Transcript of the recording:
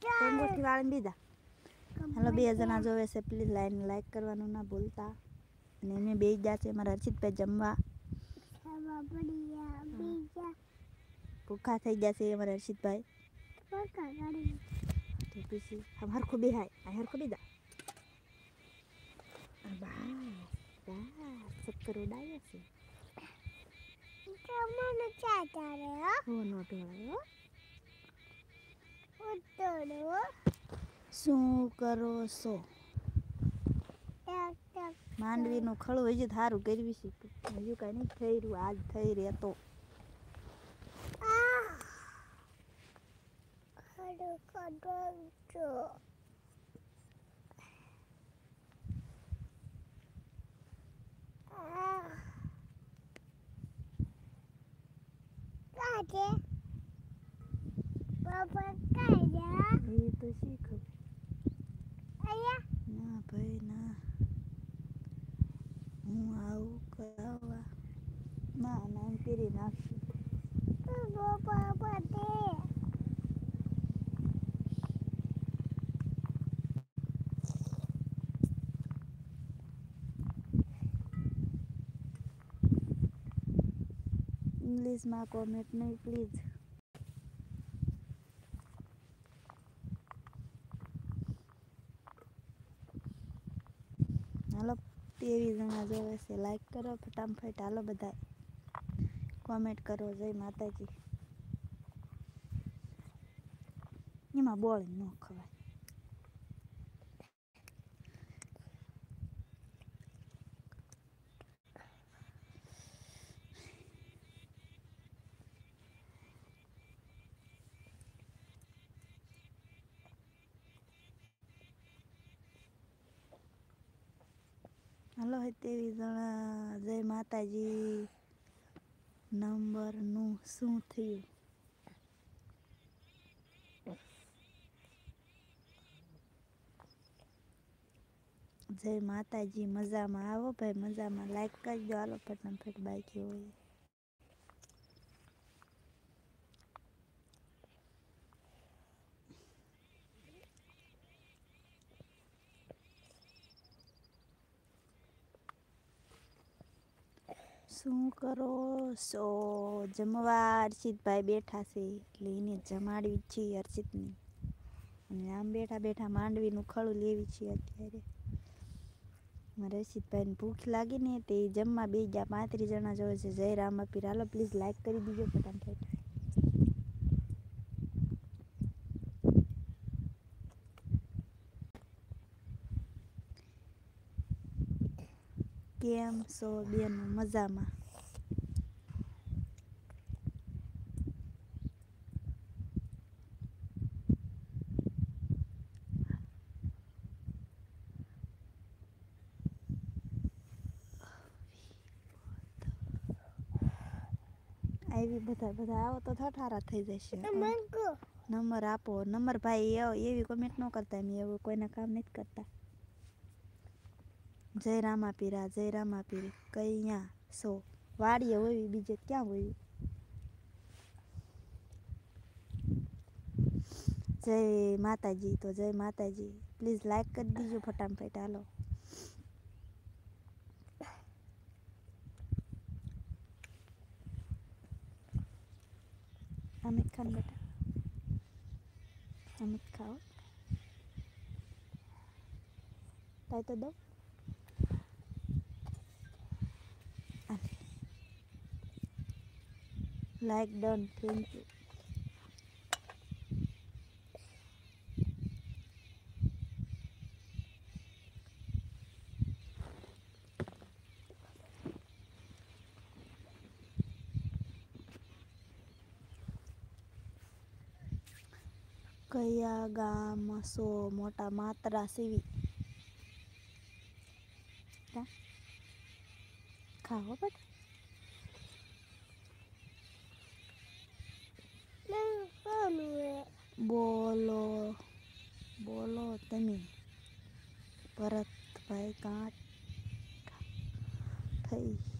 અંગૂઠી વાળીને દીધા. હાલો 2 જણા જોવે છે, પ્લીઝ લાઈક કરવાનું ના ભૂલતા. અને એને બેસી ગયા છે મારા હર્ષિતભાઈ જમવા. ભૂખા થઈ ગયા છે અમારા હર્ષિતભાઈ. પછી હરખું બેહાય હરખું બેદા. ચક્કર ઉડાવે છે. શું કરો છો? માંડવીનું ખળું હજી સારું કરવી છે. હજુ કઈ નહીં થઈ રહ્યું, આજ થઈ રહે તો. એ તો શીખ ના ભાઈ ના, હું આવું કરાવવા ના ના એમ કરી નાખશું. ઇંગ્લિશમાં કોમેન્ટ નહીં પ્લીઝ. હાલો 23 જણા જોવે છે, લાઈક કરો ફટાફટ. હાલો બધા કોમેન્ટ કરો. જય માતાજી. એમાં બોળ ન ખવાય. હાલો 23 જણા. જય માતાજી. નંબરનું શું થયું? જય માતાજી. મજામાં આવો ભાઈ, મજામાં લાઈક કરજો. હાલો ફટાફટ બાકી હોય. શું કરો છો? જમવા હર્ષિતભાઈ બેઠા છે એટલે એને જમાડવી છે હર્ષિતની. અને આમ બેઠા બેઠા માંડવીનું ખળું લેવી છે અત્યારે. મારા હર્ષિતભાઈને ભૂખ લાગી ને તે જમવા બેસી ગયા. 35 જણા જોવે છે. જય રામાપીર. હાલો પ્લીઝ લાઈક કરી દીજો ફટાફટ. કેમ છો બેન? મજામાં. આવી બધા આવો તો ઠારા થઈ જશે. નંબર આપો. નંબર ભાઈ એવી કોમેન્ટ ન કરતા. એમ એવું કોઈને કામ નથી કરતા. જય રામાપીરા. જય રામાપીર. કઈયા સો વાડીએ હોય બીજે ક્યાં હોય? જય માતાજી. તો જય માતાજી. પ્લીઝ લાઈક કરી દીજો ફટાફટ. હાલો અમિત ખાન બેટા, અમિત ખાઓ તાઈ તો દો. Like done. Thank you. કયા ગામ સો? મોટા માત્રા સીવી. ખાઓ બટ બોલો બોલો તમે. ભરતભાઈ કાંઠ થઈ